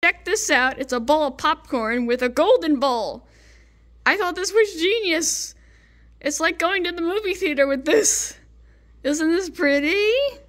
check this out. It's a bowl of popcorn with a golden bowl. I thought this was genius. It's like going to the movie theater with this. Isn't this pretty?